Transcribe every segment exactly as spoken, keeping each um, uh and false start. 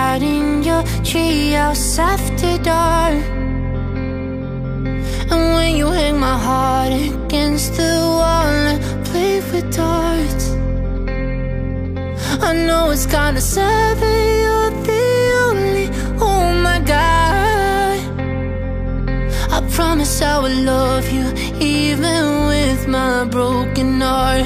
out in your treehouse after dark. And when you hang my heart against the wall and play with darts, I know it's kinda sad that you're the only, oh my God. I promise I will love you even with my broken heart.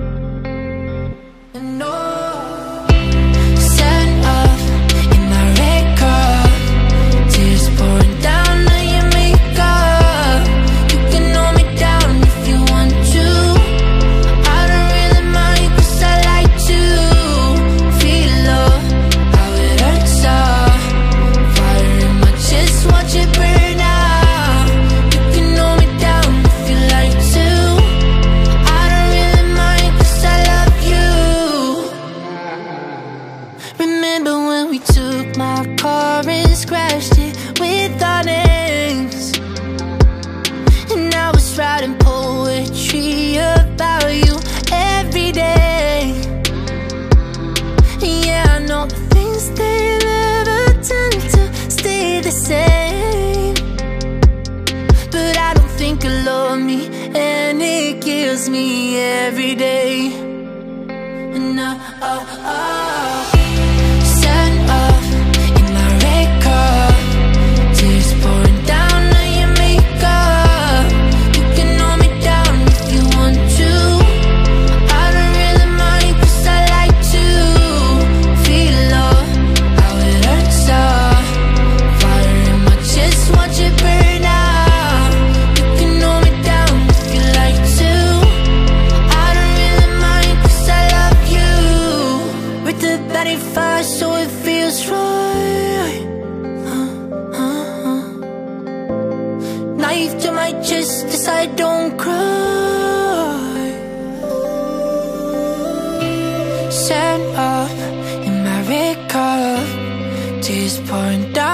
And oh, stand up in my red car, tears pouring down on your makeup. You can hold me down if you want to. I don't really mind 'cause I like to feel love, how it hurts up. Fire in my chest, watch it burn out. You can hold me down if you like to. I don't really mind 'cause I love you. Remember when we took my car and scratched it with our names? And I was writing poetry about you every day. Yeah, I know things, they never tend to stay the same, but I don't think you love me, and it kills me every day. And I, oh, oh, stand up in my red car, tears pouring down on your makeup. You can hold me down if you want to. I don't really mind 'cause I like to feel love, how it hurts up. Fire in my chest, watch it burn out. You can hold me down if you like to. I don't really mind 'cause I love you. With the body fire so it feels right. Uh, uh, uh. Knife to my chest as I don't cry. Stand up in my red car, tears pouring down